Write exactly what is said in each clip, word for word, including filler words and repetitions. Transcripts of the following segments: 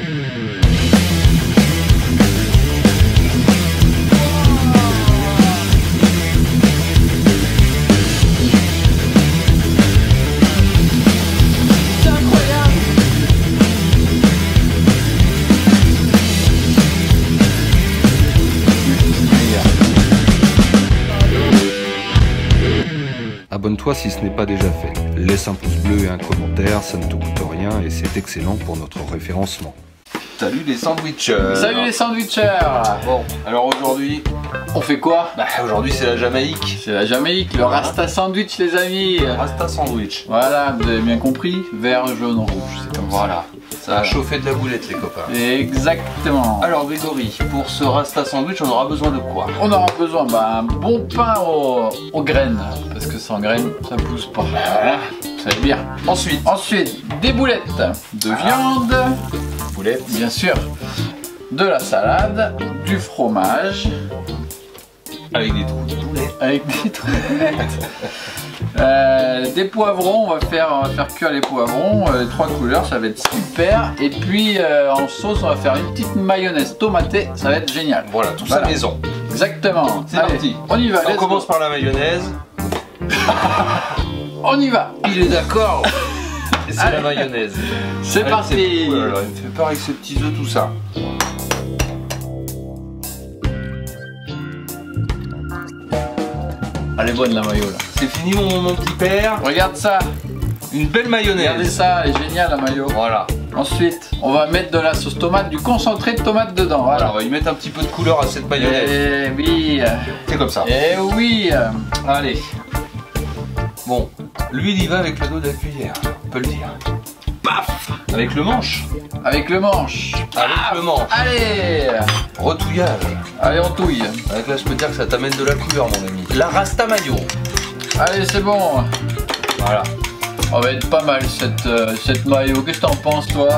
Abonne-toi si ce n'est pas déjà fait. Laisse un pouce bleu et un commentaire, ça ne te coûte rien et c'est excellent pour notre référencement. Salut les sandwichers. Salut les sandwichers. Bon, alors aujourd'hui, on fait quoi? Bah aujourd'hui c'est la Jamaïque. C'est la Jamaïque, le Rasta Sandwich les amis. Rasta Sandwich. Voilà, vous avez bien compris, vert, jaune, rouge, c'est comme voilà. Ça ça. a chauffé de la boulette les copains. Exactement. Alors Grégory, pour ce Rasta Sandwich, on aura besoin de quoi? On aura besoin d'un bon pain aux, aux graines, parce que sans graines, ça pousse pas. Voilà, vous savez bien. Ensuite, Ensuite, des boulettes de viande, boulettes, bien sûr, de la salade, du fromage, avec des trous de poulet. avec des trous de boulettes. Euh, des poivrons, on va faire, on va faire cuire les poivrons, euh, les trois couleurs, ça va être super. Et puis euh, en sauce, on va faire une petite mayonnaise tomatée, ça va être génial. Voilà, tout Voilà. ça maison. Exactement. C'est Allez, parti. On y va. On let's commence go. par la mayonnaise. On y va. Il est d'accord. C'est Allez. la mayonnaise. C'est Allez, parti. c'est- oh là là, il me fait peur avec ses petits œufs, tout ça. Elle est bonne la mayo là. C'est fini mon, mon petit père. Regarde ça. Une belle Regardez mayonnaise. ça, elle est géniale la mayo. Voilà. Ensuite, on va mettre de la sauce tomate, du concentré de tomate dedans. Voilà, Voilà. on va y mettre un petit peu de couleur à cette mayonnaise. Eh oui. C'est comme ça. Eh oui. Allez. Bon, l'huile y va avec le dos de la cuillère, on peut le dire. Paf. Avec le manche. Avec le manche. Avec le manche. Allez. Retouillage. Allez, on touille. Avec là, je peux te dire que ça t'amène de la couleur, mon ami. La Rasta Mayo. Allez, c'est bon. Voilà. On va être pas mal cette, euh, cette mayo. Qu'est-ce que t'en penses, toi?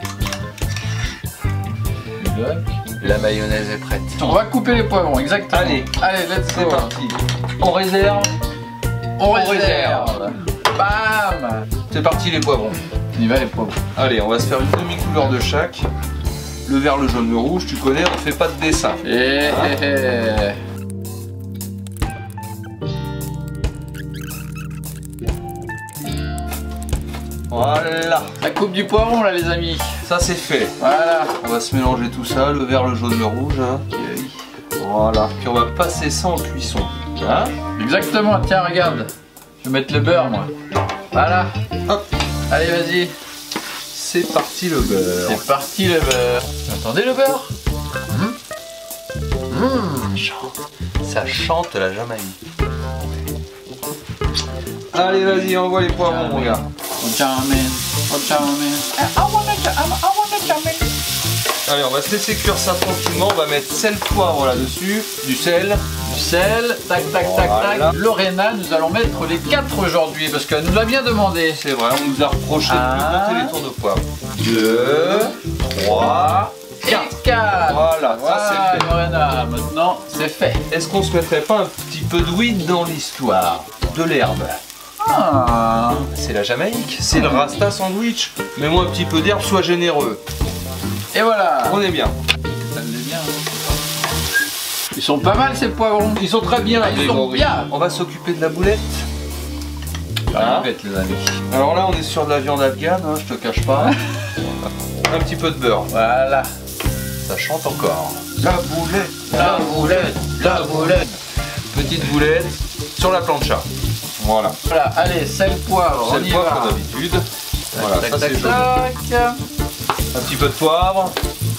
La mayonnaise est prête. On va couper les poivrons, exactement. Allez. Allez, let's C'est go. parti. On réserve. On, On réserve. Bam. C'est parti les poivrons. On y va les poivrons. Allez, on va se faire une demi-couleur de chaque. Le vert, le jaune, le rouge, tu connais, on fait pas de dessin. Et Hein? Voilà. la coupe du poivron là, les amis. Ça c'est fait. Voilà. On va se mélanger tout ça, le vert, le jaune, le rouge. Hein. Voilà. Puis on va passer ça en cuisson. Hein? Exactement. Tiens, regarde. Je vais mettre le beurre, moi. Voilà. Hop. Allez, vas-y. C'est parti le beurre. C'est parti le beurre. Vous entendez le beurre? Ça chante. Ça chante la Jamaïque. Allez, vas-y, envoie les poivrons, mon gars. Oh, Charmin. Oh, Charmin. I wanna, I wanna Charmin. Allez, on va se laisser cuire ça tranquillement. On va mettre sel, poivre là-dessus, du sel. Du sel, tac, tac, tac, Voilà. tac. Lorena, nous allons mettre les quatre aujourd'hui parce qu'elle nous l'a bien demandé. C'est vrai, on nous a reproché de Un. plus compter les tours de poivre. Deux, trois, Et quatre. quatre. Voilà, ça c'est fait. Lorena, maintenant c'est fait. Est-ce qu'on se mettrait pas un petit peu de weed dans l'histoire? De l'herbe. Ah. C'est la Jamaïque, c'est le Rasta Sandwich. Mets-moi un petit peu d'herbe, sois généreux. Et voilà. On est bien. Ça me dit bien. Ils sont pas mal ces poivrons. Ils sont très bien, Ah, ils sont Grégory. bien. On va s'occuper de la boulette. Ah. Hein? Bête, les amis. Alors là, on est sur de la viande afghane, hein, je te cache pas. Un petit peu de beurre. Voilà. Ça chante encore. La boulette, La boulette, la boulette. petite boulette sur la plancha. Voilà. Voilà, allez, sel, poivre, C'est on le y poivre va. comme d'habitude. Voilà, Tac, ça tac, c'est joli. tac. Un petit peu de poivre.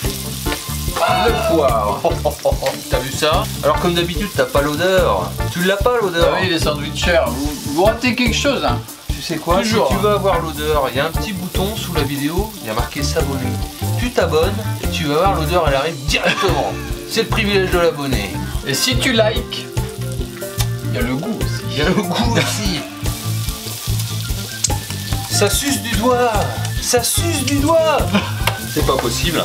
Le poivre. Oh, oh, oh, oh. T'as vu ça? Alors comme d'habitude, t'as pas l'odeur. Tu l'as pas l'odeur. Ah oui, les sandwichers, vous, vous ratez quelque chose, hein. Tu sais quoi? Toujours. Si tu veux avoir l'odeur, il y a un petit bouton sous la vidéo, il y a marqué s'abonner. Tu t'abonnes et tu vas voir l'odeur, elle arrive directement. C'est le privilège de l'abonné. Et si tu likes, il y a le goût aussi. Il y a le goût aussi. Ça suce du doigt. Ça suce du doigt. C'est pas possible.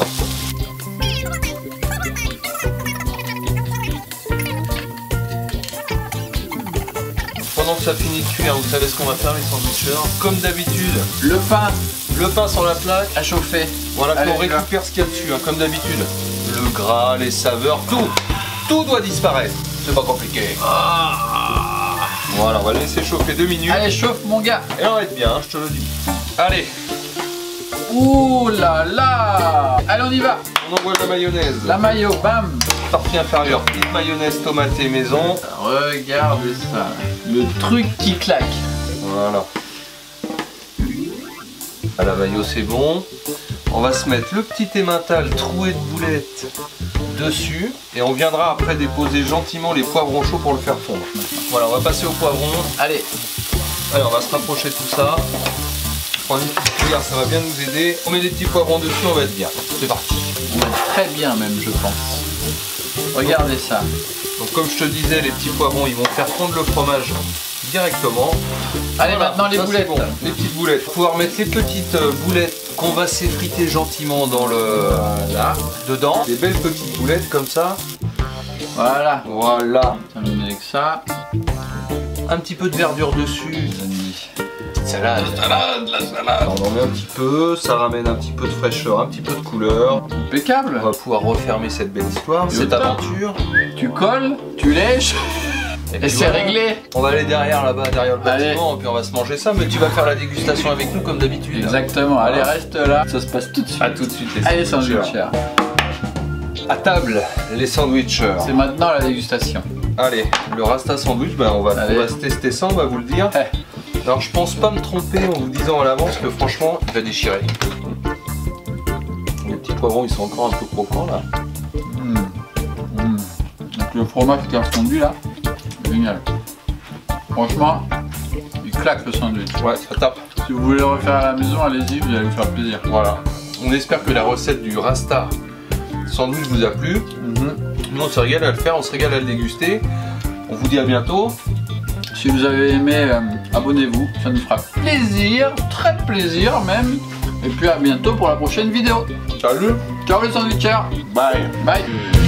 Pendant que ça finit de cuire, vous savez ce qu'on va faire les sandwichers? Comme d'habitude, Le pain, le pain sur la plaque. À chauffer. Voilà, Allez, qu'on récupère ce qu'il y a dessus, hein, comme d'habitude. Le gras, les saveurs, tout. Tout doit disparaître. C'est pas compliqué. Ah. Voilà, on va laisser chauffer deux minutes. Allez, chauffe mon gars. Et on va être bien, hein, je te le dis. Allez. Ouh là là. Allez, on y va. On envoie la mayonnaise. La mayo, bam. Partie inférieure, petite mayonnaise tomatée maison. Regardez ça. Le truc qui claque. Voilà. À la mayo, c'est bon. On va se mettre le petit emmental troué de boulettes dessus. Et on viendra après déposer gentiment les poivrons chauds pour le faire fondre. Voilà, on va passer au poivron. Allez. Allez, on va se rapprocher de tout ça. Prendre une petite cuillère, ça va bien nous aider. On met des petits poivrons dessus, on va être bien. C'est parti. On va être très bien même, je pense. Regardez ça. Donc comme je te disais, les petits poivrons, ils vont faire fondre le fromage directement. Allez, Voilà, maintenant les ça, boulettes. bon. Les petites boulettes. Pouvoir mettre les petites euh, boulettes qu'on va s'effriter gentiment dans le Voilà. dedans. Des belles petites boulettes comme ça. Voilà. Voilà. Terminé avec ça. Un petit peu de verdure dessus. Les amis. Salade, salade, la salade. On en met un petit peu, ça ramène un petit peu de fraîcheur, un petit peu de couleur. Impeccable. On va pouvoir refermer cette belle histoire, Et cette au top. aventure. Tu colles, tu lèches. Et, puis c'est voilà. réglé. On va aller derrière là-bas, derrière le Allez. bâtiment, et puis on va se manger ça. Mais tu vas faire la dégustation avec nous comme d'habitude. Exactement. Voilà. Allez, reste là. Ça se passe tout de suite. A tout de suite les Allez, sandwichers. sandwichers. À table, les sandwichers. C'est maintenant la dégustation. Allez, le Rasta sandwich, ben on, va, Allez. on va se tester ça, on va vous le dire. Eh. Alors je pense pas me tromper en vous disant à l'avance que franchement, il va déchirer. Les petits poivrons, ils sont encore un peu croquants là. Mmh. Mmh. Donc le fromage qui a fondu là, génial. Franchement, il claque le sandwich. Ouais, ça tape. Si vous voulez le refaire à la maison, allez-y, vous allez vous faire plaisir. Voilà. On espère que la recette du Rasta sandwich vous a plu. Mmh. Nous on se régale à le faire, on se régale à le déguster. On vous dit à bientôt. Si vous avez aimé, euh, abonnez-vous, ça nous fera plaisir, très plaisir même. Et puis à bientôt pour la prochaine vidéo. Salut. Ciao les sandwichers. Bye. Bye.